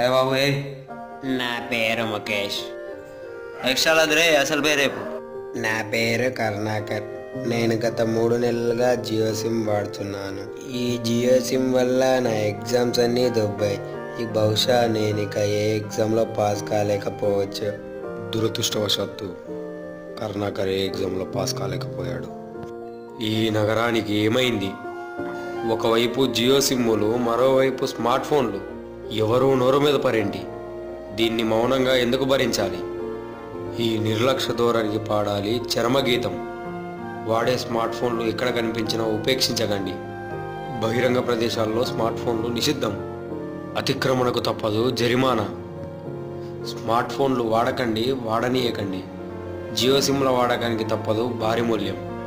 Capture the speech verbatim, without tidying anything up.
ఏ బాబు ఏ నా పేరు ముఖేష్. ఎక్స్ట్రా అదిరే అసలు పేరు రేపు. నా పేరు కరుణాకర్. నేను గత మూడు నెలలుగా జియో సిమ్ వాడుతున్నాను. ఈ జియో సిమ్ వల్ల నా ఎగ్జామ్స్ అన్నీ దొబ్బాయి. ఈ బహుశా నేను ఇక ఏ ఎగ్జామ్లో పాస్ కాలేకపోవచ్చు. దురదృష్టవశాత్తు కరుణాకర్ ఏ ఎగ్జామ్లో పాస్ కాలేకపోయాడు. ఈ నగరానికి ఏమైంది? ఒకవైపు జియో సిమ్ములు, మరోవైపు స్మార్ట్ ఫోన్లు. ఎవరూ నోరు మీద పరేంటి? దీన్ని మౌనంగా ఎందుకు భరించాలి? ఈ నిర్లక్ష్య ధోరణికి పాడాలి చరమగీతం. వాడే స్మార్ట్ ఫోన్లు ఎక్కడ కనిపించినా ఉపేక్షించకండి. బహిరంగ ప్రదేశాల్లో స్మార్ట్ ఫోన్లు నిషిద్ధం. అతిక్రమణకు తప్పదు జరిమానా. స్మార్ట్ ఫోన్లు వాడకండి, వాడనీయకండి. జియో సిమ్ల వాడకానికి తప్పదు భారీ మూల్యం.